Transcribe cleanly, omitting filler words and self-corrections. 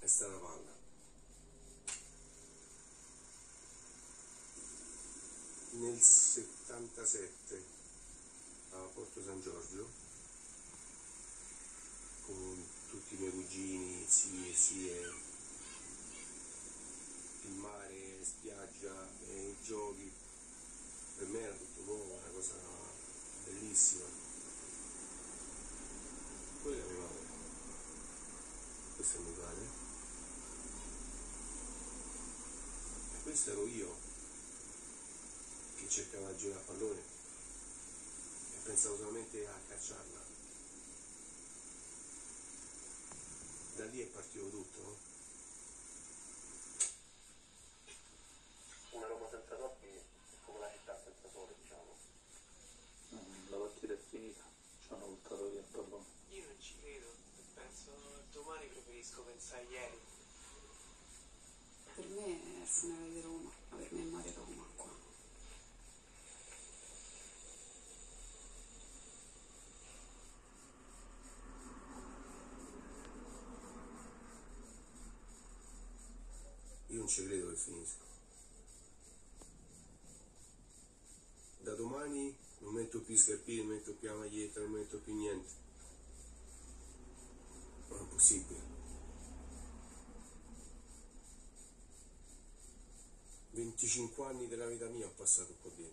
stata palla. Nel 77 a Porto San Giorgio, con tutti i miei cugini, zie, il mare, spiaggia e i giochi, per me era tutto nuovo, una cosa bellissima. Quella è mia madre, questo è mio padre, e questo ero io che cercava di giocare a pallone e pensavo solamente a cacciarla. Da lì è partito tutto, no? Una Roma senza troppi è come la città senza sole, diciamo. La partita è finita, ci hanno buttato via il pallone. Io non ci credo, penso domani preferisco pensare a ieri. Per me è il funerale di Roma, ma per me è mare Roma qua. Io non ci credo che finisca. Da domani non metto più i scarpini, non metto più la maglietta, non metto più niente. Non è possibile. 25 anni della vita mia ho passato qua dentro.